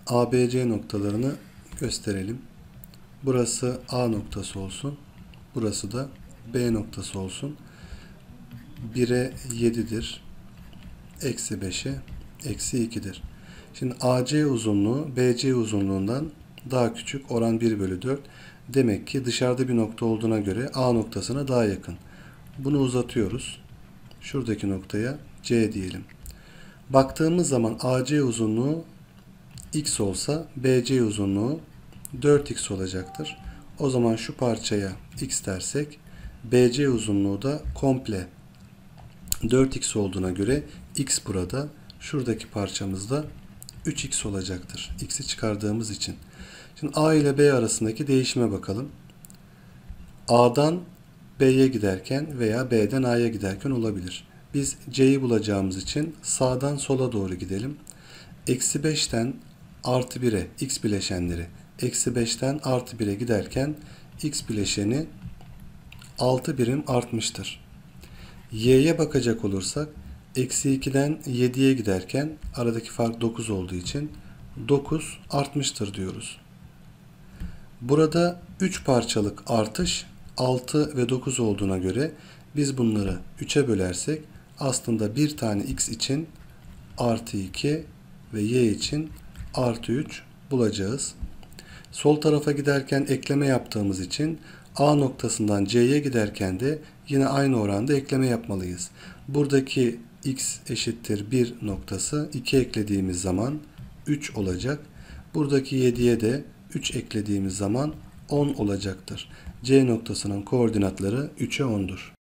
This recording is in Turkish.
ABC noktalarını gösterelim. Burası A noktası olsun. Burası da B noktası olsun. 1'e 7'dir. Eksi 5'e eksi 2'dir. Şimdi AC uzunluğu BC uzunluğundan daha küçük. Oran 1 bölü 4. Demek ki dışarıda bir nokta olduğuna göre A noktasına daha yakın. Bunu uzatıyoruz. Şuradaki noktaya C diyelim. Baktığımız zaman AC uzunluğu x olsa BC uzunluğu 4x olacaktır. O zaman şu parçaya x dersek BC uzunluğu da komple 4x olduğuna göre x burada, şuradaki parçamızda 3x olacaktır. X'i çıkardığımız için. Şimdi A ile B arasındaki değişime bakalım. A'dan B'ye giderken veya B'den A'ya giderken olabilir. Biz C'yi bulacağımız için sağdan sola doğru gidelim. Eksi 5'ten artı 1'e x bileşenleri, eksi 5'ten artı 1'e giderken x bileşeni 6 birim artmıştır. Y'ye bakacak olursak eksi 2'den 7'ye giderken aradaki fark 9 olduğu için 9 artmıştır diyoruz. Burada 3 parçalık artış 6 ve 9 olduğuna göre biz bunları 3'e bölersek aslında bir tane x için artı 2 ve y için artı 3 bulacağız. Sol tarafa giderken ekleme yaptığımız için A noktasından C'ye giderken de yine aynı oranda ekleme yapmalıyız. Buradaki x eşittir 1 noktası 2 eklediğimiz zaman 3 olacak. Buradaki 7'ye de 3 eklediğimiz zaman 10 olacaktır. C noktasının koordinatları 3'e 10'dur.